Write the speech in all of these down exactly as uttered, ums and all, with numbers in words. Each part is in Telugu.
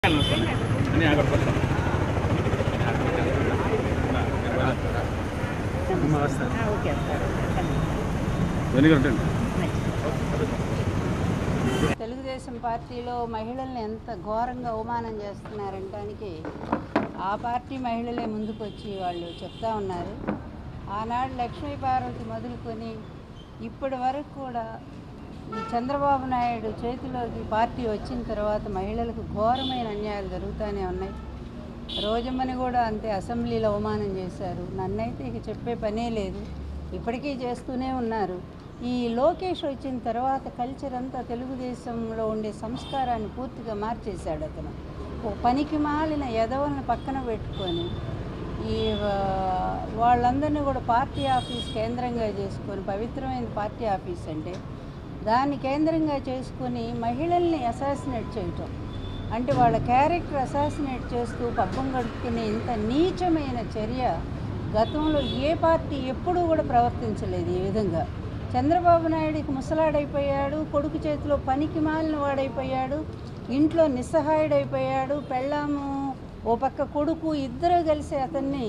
తెలుగుదేశం పార్టీలో మహిళల్ని ఎంత ఘోరంగా అవమానం చేస్తున్నారంటానికి ఆ పార్టీ మహిళలే ముందుకు వచ్చి వాళ్ళు చెప్తా ఉన్నారు. ఆనాడు లక్ష్మీ పార్వతి మొదలుకొని ఇప్పటి వరకు కూడా ఈ చంద్రబాబు నాయుడు చేతిలోకి పార్టీ వచ్చిన తర్వాత మహిళలకు ఘోరమైన అన్యాయాలు జరుగుతూనే ఉన్నాయి. రోజమ్మని కూడా అంతే అసెంబ్లీలో అవమానం చేశారు. నన్నైతే ఇక చెప్పే పనే లేదు, ఇప్పటికీ చేస్తూనే ఉన్నారు. ఈ లోకేష్ వచ్చిన తర్వాత కల్చర్ అంతా తెలుగుదేశంలో ఉండే సంస్కారాన్ని పూర్తిగా మార్చేశాడు. అతను ఒక పనికి మాలిన ఎదవలను పక్కన పెట్టుకొని ఈ వాళ్ళందరినీ కూడా పార్టీ ఆఫీస్ కేంద్రంగా చేసుకొని, పవిత్రమైన పార్టీ ఆఫీస్ అంటే దాన్ని కేంద్రంగా చేసుకొని మహిళల్ని అసాసినేట్ చేయటం అంటే వాళ్ళ క్యారెక్టర్ అసాసినేట్ చేస్తూ పబ్బం గడుపుకునే ఇంత నీచమైన చర్య గతంలో ఏ పార్టీ ఎప్పుడూ కూడా ప్రవర్తించలేదు. ఈ విధంగా చంద్రబాబు నాయుడికి ముసలాడైపోయాడు, కొడుకు చేతిలో పనికి మాలిన వాడైపోయాడు, ఇంట్లో నిస్సహాయుడైపోయాడు. పెళ్ళాము ఓ పక్క కొడుకు ఇద్దరు కలిసి అతన్ని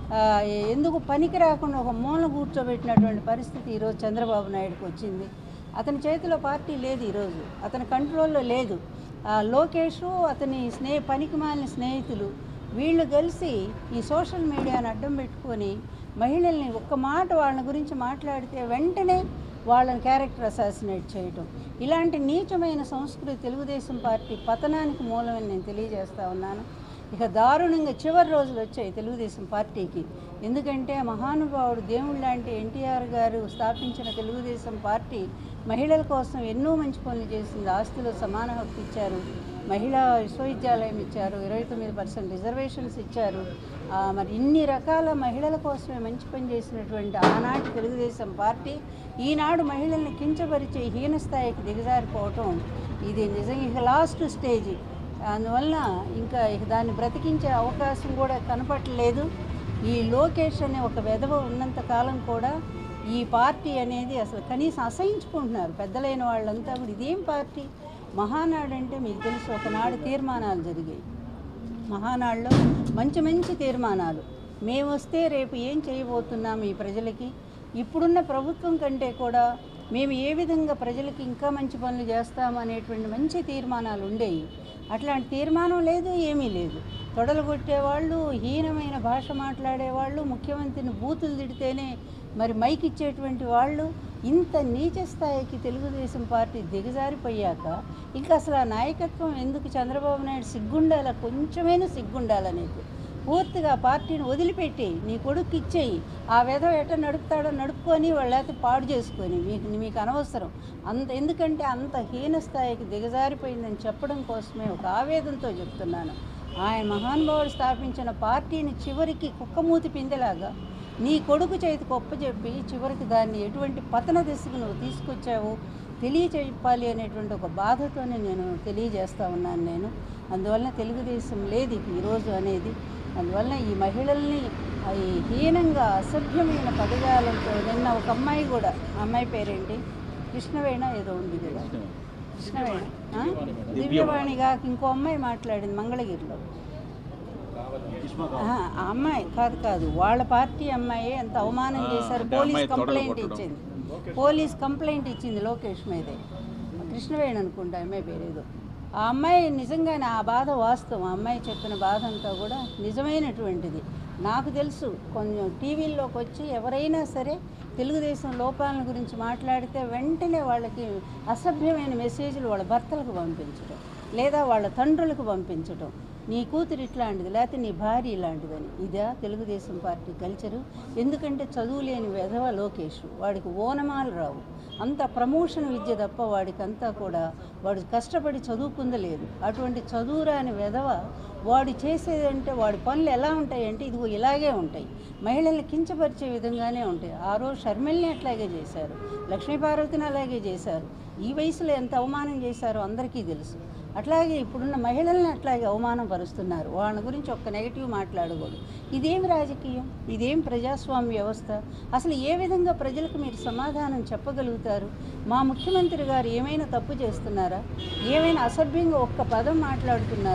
ఎందుకు పనికి రాకుండా ఒక మూల కూర్చోబెట్టినటువంటి పరిస్థితి ఈరోజు చంద్రబాబు నాయుడుకి వచ్చింది. అతని చేతిలో పార్టీ లేదు, ఈరోజు అతని కంట్రోల్లో లేదు. లోకేష్ అతని స్నేహ పనికి మాలిన స్నేహితులు వీళ్ళు కలిసి ఈ సోషల్ మీడియాను అడ్డం పెట్టుకొని మహిళల్ని ఒక్క మాట వాళ్ళ గురించి మాట్లాడితే వెంటనే వాళ్ళని క్యారెక్టర్ అసాసినేట్ చేయటం, ఇలాంటి నీచమైన సంస్కృతి తెలుగుదేశం పార్టీ పతనానికి మూలమని నేను తెలియజేస్తా ఉన్నాను. ఇక దారుణంగా చివరి రోజులు వచ్చాయి తెలుగుదేశం పార్టీకి. ఎందుకంటే మహానుభావుడు దేవుడు లాంటి ఎన్టీఆర్ గారు స్థాపించిన తెలుగుదేశం పార్టీ మహిళల కోసం ఎన్నో మంచి పనులు చేసింది. ఆస్తిలో సమాన హక్కు ఇచ్చారు, మహిళా విశ్వవిద్యాలయం ఇచ్చారు, ఇరవై తొమ్మిది పర్సెంట్ రిజర్వేషన్స్ ఇచ్చారు. మరి ఇన్ని రకాల మహిళల కోసమే మంచి పని చేసినటువంటి ఆనాటి తెలుగుదేశం పార్టీ ఈనాడు మహిళల్ని కించపరిచే హీనస్థాయికి దిగజారిపోవటం ఇది నిజంగా ఇక లాస్ట్ స్టేజ్. అందువల్ల ఇంకా ఇక దాన్ని బ్రతికించే అవకాశం కూడా కనపడలేదు. ఈ లోకేష్ అనే ఒక వెధవ ఉన్నంత కాలం కూడా ఈ పార్టీ అనేది అసలు కనీసం అసహించుకుంటున్నారు పెద్దలైన వాళ్ళంతా కూడా. ఇదేం పార్టీ? మహానాడు అంటే మీకు తెలుసు, ఒకనాడు తీర్మానాలు జరిగాయి. మహానాడులో మంచి మంచి తీర్మానాలు, మేము వస్తే రేపు ఏం చేయబోతున్నాము ఈ ప్రజలకి, ఇప్పుడున్న ప్రభుత్వం కంటే కూడా మేము ఏ విధంగా ప్రజలకి ఇంకా మంచి పనులు చేస్తాము అనేటువంటి మంచి తీర్మానాలు ఉండేవి. అట్లాంటి తీర్మానం లేదు, ఏమీ లేదు. తొడలు కొట్టేవాళ్ళు, హీనమైన భాష మాట్లాడేవాళ్ళు, ముఖ్యమంత్రిని బూతులు తిడితేనే మరి మైక్ ఇచ్చేటువంటి వాళ్ళు, ఇంత నీచ స్థాయికి తెలుగుదేశం పార్టీ దిగజారిపోయాక ఇంకా అసలు ఆ నాయకత్వం ఎందుకు? చంద్రబాబు నాయుడు సిగ్గుండాల, కొంచెమైనా సిగ్గుండాలనేది. పూర్తిగా పార్టీని వదిలిపెట్టి నీ కొడుకు ఇచ్చేయి, ఆ వెధవ ఎట్ట నడుపుతాడో నడుపుకొని వాళ్ళైతే పాడు చేసుకొని మీకు మీకు అనవసరం అంత. ఎందుకంటే అంత హీన స్థాయికి దిగజారిపోయిందని చెప్పడం కోసమే ఒక ఆవేదనతో చెప్తున్నాను. ఆయన మహానుభావుడు స్థాపించిన పార్టీని చివరికి కుక్కమూతి పిందెలాగా నీ కొడుకు చేతికి ఒప్పచెప్పి చివరికి దాన్ని ఎటువంటి పతన దిశకు నువ్వు తీసుకొచ్చావు తెలియచెప్పాలి అనేటువంటి ఒక బాధతోనే నేను తెలియజేస్తూ ఉన్నాను నేను. అందువలన తెలుగుదేశం లేదు ఈరోజు అనేది. అందువల్ల ఈ మహిళల్ని ఈ హీనంగా అసభ్యమైన పదజాలంతో నిన్న ఒక అమ్మాయి కూడా, అమ్మాయి పేరేంటి, కృష్ణవేణ ఏదో ఉంది కదా, కృష్ణవేణ దివ్యవాణిగా ఇంకో అమ్మాయి మాట్లాడింది మంగళగిరిలో. ఆ అమ్మాయి కాదు కాదు వాళ్ళ పార్టీ అమ్మాయి ఎంత అవమానం చేశారు. పోలీస్ కంప్లైంట్ ఇచ్చింది, పోలీస్ కంప్లైంట్ ఇచ్చింది లోకేష్ మీదే. కృష్ణవేణి అనుకుంటా అమ్మాయి పేరేదో. ఆ అమ్మాయి నిజంగానే ఆ బాధ వాస్తవం. ఆ అమ్మాయి చెప్పిన బాధ అంతా కూడా నిజమైనటువంటిది. నాకు తెలుసు, కొంచెం టీవీల్లోకి వచ్చి ఎవరైనా సరే తెలుగుదేశం లోపాల గురించి మాట్లాడితే వెంటనే వాళ్ళకి అసభ్యమైన మెసేజ్లు వాళ్ళ భర్తలకు పంపించడం, లేదా వాళ్ళ తండ్రులకు పంపించడం, నీ కూతురు ఇట్లాంటిది లేకపోతే నీ భార్య ఇలాంటిదని. ఇదా తెలుగుదేశం పార్టీ కల్చరు? ఎందుకంటే చదువు లేని వెధవ లోకేష్, వాడికి ఓనమాలు రావు, అంత ప్రమోషన్ విద్య తప్ప వాడికి అంతా కూడా వాడు కష్టపడి చదువుకుందలేదు. అటువంటి చదువురాని వెధవ వాడు చేసేదంటే వాడి పనులు ఎలా ఉంటాయంటే ఇదిగో ఇలాగే ఉంటాయి, మహిళల్ని కించపరిచే విధంగానే ఉంటాయి. ఆ రోజు షర్మిల్ని అట్లాగే చేశారు, లక్ష్మీ పార్వతిని అలాగే చేశారు. ఈ వయసులో ఎంత అవమానం చేశారో అందరికీ తెలుసు. అట్లాగే ఇప్పుడున్న మహిళల్ని అట్లాగే అవమానం పరుస్తున్నారు. వాళ్ళ గురించి ఒక్క నెగిటివ్ మాట్లాడకూడదు. ఇదేం రాజకీయం? ఇదేం ప్రజాస్వామ్య వ్యవస్థ? అసలు ఏ విధంగా ప్రజలకు మీరు సమాధానం చెప్పగలుగుతారు? మా ముఖ్యమంత్రి గారు ఏమైనా తప్పు చేస్తున్నారా? ఏమైనా అసభ్యంగా ఒక్క పదం మాట్లాడుతున్నారా?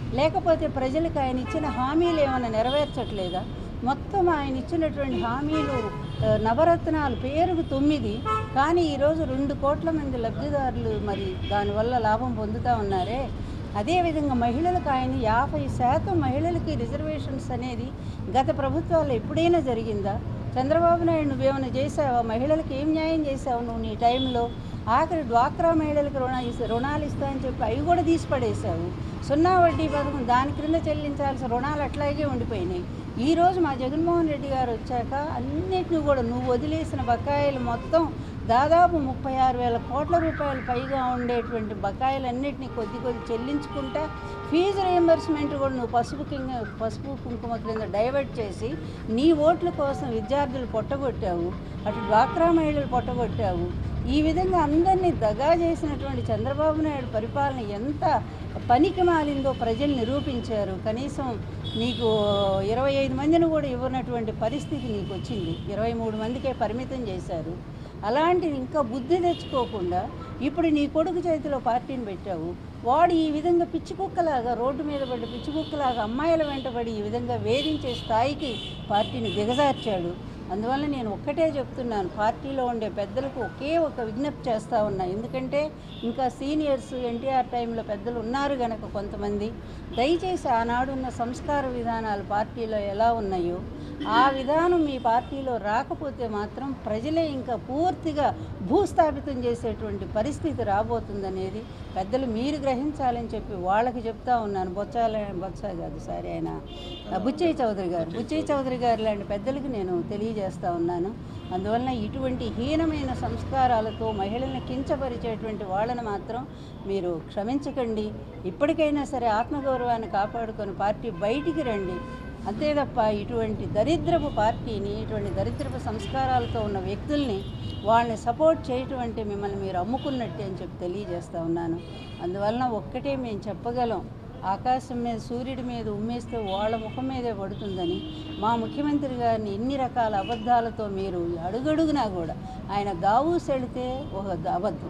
లేకపోతే ప్రజలకు ఆయన ఇచ్చిన హామీలు ఏమైనా నెరవేర్చట్లేదా? మొత్తం ఆయన ఇచ్చినటువంటి హామీలు నవరత్నాలు పేరుకు తొమ్మిది, కానీ ఈరోజు రెండు కోట్ల మంది లబ్ధిదారులు మరి దానివల్ల లాభం పొందుతూ ఉన్నారే. అదేవిధంగా మహిళలకు ఆయన యాభై శాతం మహిళలకి రిజర్వేషన్స్ అనేది గత ప్రభుత్వాల్లో ఎప్పుడైనా జరిగిందా? చంద్రబాబు నాయుడు నువ్వేమైనా చేసావా? మహిళలకు ఏం న్యాయం చేసావు నువ్వు నీ టైంలో? ఆఖరి డ్వాక్రా మహిళలకు రుణ రుణాలు ఇస్తా అని చెప్పి అవి కూడా తీసి పడేశావు. సున్నా వడ్డీ పథకం దాని క్రింద చెల్లించాల్సిన రుణాలు అట్లాగే ఉండిపోయినాయి. ఈరోజు మా జగన్మోహన్ రెడ్డి గారు వచ్చాక అన్నిటిని కూడా నువ్వు వదిలేసిన బకాయిలు మొత్తం దాదాపు ముప్పై ఆరు వేల కోట్ల రూపాయలు పైగా ఉండేటువంటి బకాయిలన్నింటినీ కొద్ది కొద్ది చెల్లించుకుంటా ఫీజు రియంబర్స్మెంట్ కూడా నువ్వు పసుపు కింద పసుపు కుంకుమ క్రింద డైవర్ట్ చేసి నీ ఓట్ల కోసం విద్యార్థులు పొట్టగొట్టావు, అటు డ్వాక్రా మహిళలు పొట్టగొట్టావు. ఈ విధంగా అందరినీ దగా చేసినటువంటి చంద్రబాబు నాయుడు పరిపాలన ఎంత పనికి మాలిందో ప్రజలు నిరూపించారు. కనీసం నీకు ఇరవై ఐదు మందిని కూడా ఇవ్వనటువంటి పరిస్థితి నీకు వచ్చింది. ఇరవై మూడు మందికే పరిమితం చేశారు. అలాంటిది ఇంకా బుద్ధి తెచ్చుకోకుండా ఇప్పుడు నీ కొడుకు చేతిలో పార్టీని పెట్టావు. వాడు ఈ విధంగా పిచ్చి కుక్కలాగా రోడ్డు మీద పడ్డ పిచ్చి కుక్కలాగా అమ్మాయిల వెంటబడి ఈ విధంగా వేధించే స్థాయికి పార్టీని దిగజార్చాడు. అందువల్ల నేను ఒక్కటే చెప్తున్నాను, పార్టీలో ఉండే పెద్దలకు ఒకే ఒక విజ్ఞప్తి చేస్తూ ఉన్నా. ఎందుకంటే ఇంకా సీనియర్స్ ఎన్టీఆర్ టైంలో పెద్దలు ఉన్నారు కనుక కొంతమంది, దయచేసి ఆనాడున్న సంస్కార విధానాలు పార్టీలో ఎలా ఉన్నాయో ఆ విధానం మీ పార్టీలో రాకపోతే మాత్రం ప్రజలే ఇంకా పూర్తిగా భూస్థాపితం చేసేటువంటి పరిస్థితి రాబోతుందనేది పెద్దలు మీరు గ్రహించాలని చెప్పి వాళ్ళకి చెప్తా ఉన్నాను. బొచ్చాల బొత్స కాదు సారీ ఆయన బుచ్చయ్య చౌదరి గారు బుచ్చయ్య చౌదరి గారు లాంటి పెద్దలకు నేను తెలియజేస్తూ ఉన్నాను. అందువలన ఇటువంటి హీనమైన సంస్కారాలతో మహిళల్ని కించపరిచేటువంటి వాళ్ళని మాత్రం మీరు క్షమించకండి. ఇప్పటికైనా సరే ఆత్మగౌరవాన్ని కాపాడుకొని పార్టీ బయటికి రండి. అంతే తప్ప ఇటువంటి దరిద్రపు పార్టీని, ఇటువంటి దరిద్రపు సంస్కారాలతో ఉన్న వ్యక్తుల్ని వాళ్ళని సపోర్ట్ చేయటం అంటే మిమ్మల్ని మీరు అమ్ముకున్నట్టే అని చెప్పి తెలియజేస్తూ ఉన్నాను. అందువలన ఒక్కటే మేము చెప్పగలం, ఆకాశం మీద సూర్యుడి మీద ఉమ్మేస్తే వాళ్ళ ముఖం మీదే పడుతుందని మా ముఖ్యమంత్రి గారిని ఇన్ని రకాల అబద్ధాలతో మీరు అడుగడుగునా కూడా ఆయన దావూస్ వెళితే ఒక అబద్ధం,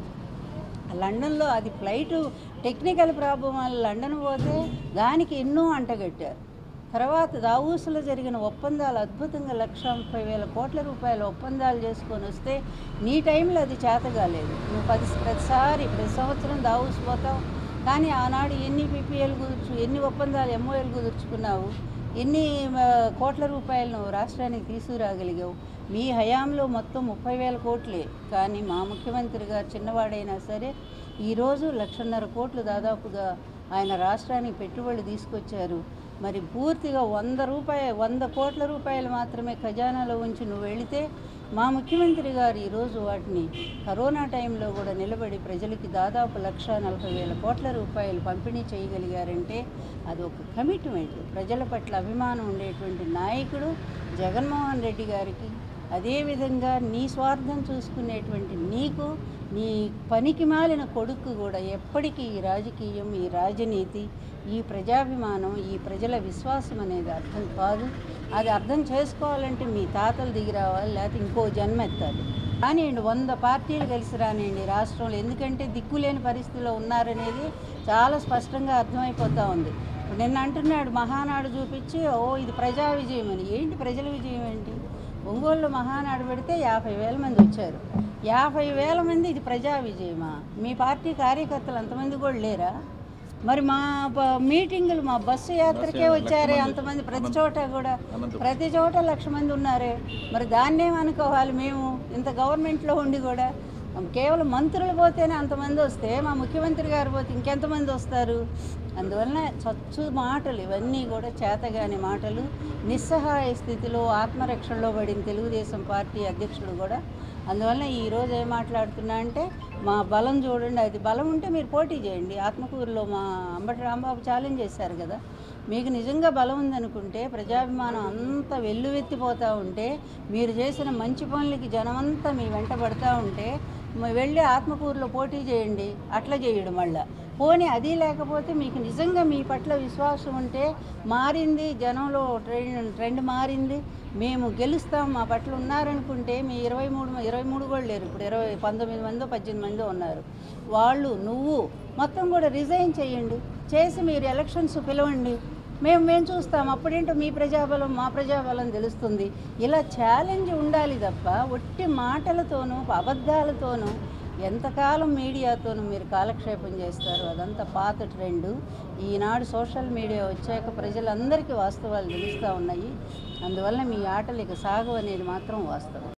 లండన్లో అది ఫ్లైటు టెక్నికల్ ప్రాబ్లం వల్ల లండన్ పోతే దానికి ఎన్నో అంటగట్టారు. తర్వాత దావూసులో జరిగిన ఒప్పందాలు అద్భుతంగా లక్ష ముప్పై వేల కోట్ల రూపాయల ఒప్పందాలు చేసుకొని వస్తే నీ టైంలో అది చేతగాలేదు. నువ్వు పది ప్రతిసారి ప్రతి సంవత్సరం దావూసు పోతావు, కానీ ఆనాడు ఎన్ని పీపీఎల్ కుదుర్చు ఎన్ని ఒప్పందాలు ఎంఓఎల్ కుదుర్చుకున్నావు, ఎన్ని కోట్ల రూపాయలు నువ్వు రాష్ట్రానికి తీసుకురాగలిగావు? మీ హయాంలో మొత్తం ముప్పై వేల కోట్లే, కానీ మా ముఖ్యమంత్రి గారు చిన్నవాడైనా సరే ఈరోజు లక్షన్నర కోట్లు దాదాపుగా ఆయన రాష్ట్రానికి పెట్టుబడులు తీసుకొచ్చారు. మరి పూర్తిగా వంద రూపాయ వంద కోట్ల రూపాయలు మాత్రమే ఖజానాలో ఉంచి నువ్వు వెళితే మా ముఖ్యమంత్రి గారు ఈరోజు వాటిని కరోనా టైంలో కూడా నిలబడి ప్రజలకి దాదాపు లక్ష నలభై వేల కోట్ల రూపాయలు పంపిణీ చేయగలిగారంటే అది ఒక కమిట్మెంట్. ప్రజల పట్ల అభిమానం ఉండేటువంటి నాయకుడు జగన్మోహన్ రెడ్డి గారికి, అదేవిధంగా నీ స్వార్థం చూసుకునేటువంటి నీకు, నీ పనికి మాలిన కొడుకు కూడా ఎప్పటికీ ఈ రాజకీయం, ఈ రాజనీతి, ఈ ప్రజాభిమానం, ఈ ప్రజల విశ్వాసం అనేది అర్థం కాదు. అది అర్థం చేసుకోవాలంటే మీ తాతలు దిగి రావాలి, లేకపోతే ఇంకో జన్మ ఎత్తాలి. కానివ్వండి, వంద పార్టీలు కలిసి రానివ్వండి రాష్ట్రంలో, ఎందుకంటే దిక్కులేని పరిస్థితిలో ఉన్నారనేది చాలా స్పష్టంగా అర్థమైపోతూ ఉంది. నిన్న అంటున్నాడు మహానాడు చూపించి, ఓ ఇది ప్రజా విజయం అని. ఏంటి ప్రజల విజయం ఏంటి? ఒంగోలులో మహానాడు పెడితే యాభై వేల మంది వచ్చారు. యాభై వేల మంది ఇది ప్రజా విజయమా? మీ పార్టీ కార్యకర్తలు అంతమంది కూడా లేరా? మరి మా మీటింగులు, మా బస్సు యాత్రకే వచ్చారే అంతమంది, ప్రతి చోట కూడా ప్రతి చోట లక్ష మంది ఉన్నారే. మరి దాన్నేమనుకోవాలి మేము? ఇంత గవర్నమెంట్లో ఉండి కూడా కేవలం మంత్రులు పోతేనే అంతమంది వస్తే మా ముఖ్యమంత్రి గారు పోతే ఇంకెంతమంది వస్తారు? అందువలన చచ్చు మాటలు ఇవన్నీ కూడా చేతగాని మాటలు. నిస్సహాయ స్థితిలో ఆత్మరక్షణలో పడిన తెలుగుదేశం పార్టీ అధ్యక్షుడు కూడా. అందువలన ఈరోజు ఏం మాట్లాడుతున్నా అంటే, మా బలం చూడండి, అది బలం ఉంటే మీరు పోటీ చేయండి. ఆత్మకూరులో మా అంబటి రాంబాబు ఛాలెంజ్ చేశారు కదా, మీకు నిజంగా బలం ఉందనుకుంటే, ప్రజాభిమానం అంత వెల్లువెత్తిపోతూ ఉంటే, మీరు చేసిన మంచి పనులకి జనమంతా మీ వెంట పడుతూ ఉంటే వెళ్ళి ఆత్మకూరులో పోటీ చేయండి. అట్లా చేయడం మళ్ళీ పోనీ అది లేకపోతే మీకు నిజంగా మీ పట్ల విశ్వాసం ఉంటే, మారింది జనంలో ట్రెండ్ ట్రెండ్ మారింది, మేము గెలుస్తాం, మా పట్ల ఉన్నారనుకుంటే, మీ ఇరవై మూడు ఇరవై మూడు కూడా లేరు, ఇప్పుడు ఇరవై పంతొమ్మిది మందో పద్దెనిమిది మందో ఉన్నారు. వాళ్ళు నువ్వు మొత్తం కూడా రిజైన్ చేయండి. చేసి మీరు ఎలక్షన్స్ పిలవండి, మేము మేము చూస్తాం, అప్పుడేంటో మీ ప్రజాబలం మా ప్రజాబలం తెలుస్తుంది. ఇలా ఛాలెంజ్ ఉండాలి తప్ప ఒట్టి మాటలతోనూ అబద్ధాలతోనూ ఎంతకాలం మీడియాతోనూ మీరు కాలక్షేపం చేస్తారు. అదంతా పాత ట్రెండు. ఈనాడు సోషల్ మీడియా వచ్చాక ప్రజలందరికీ వాస్తవాలు తెలుస్తూ ఉన్నాయి. అందువల్ల మీ ఆటలు ఇక సాగు అనేది మాత్రం వాస్తవం.